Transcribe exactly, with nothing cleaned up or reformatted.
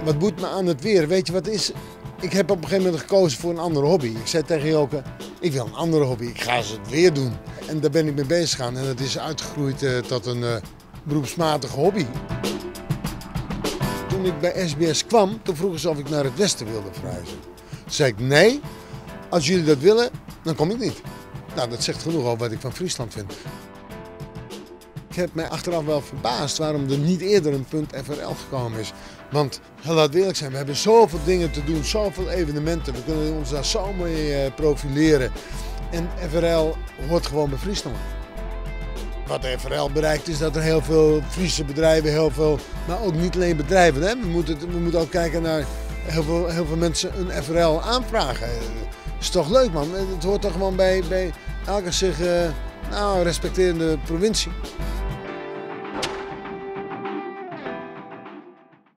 wat boeit me aan het weer? Weet je wat het is? Ik heb op een gegeven moment gekozen voor een andere hobby. Ik zei tegen Joke, ik wil een andere hobby. Ik ga eens het weer doen. En daar ben ik mee bezig gegaan. En dat is uitgegroeid uh, tot een uh, beroepsmatige hobby. Toen ik bij S B S kwam, toen vroegen ze of ik naar het westen wilde verhuizen. Toen zei ik, nee, als jullie dat willen, dan kom ik niet. Nou, dat zegt genoeg over wat ik van Friesland vind. Ik heb mij achteraf wel verbaasd waarom er niet eerder een punt F R L gekomen is. Want, laat eerlijk zijn, we hebben zoveel dingen te doen, zoveel evenementen. We kunnen ons daar zo mee uh, profileren. En F R L hoort gewoon bij Friesland. Wat de F R L bereikt is dat er heel veel Friese bedrijven, heel veel, maar ook niet alleen bedrijven. Hè? We, moeten, we moeten ook kijken naar heel veel, heel veel mensen een F R L aanvragen. Dat is toch leuk, man. Het hoort toch gewoon bij, bij elke zich uh, nou, respecterende provincie.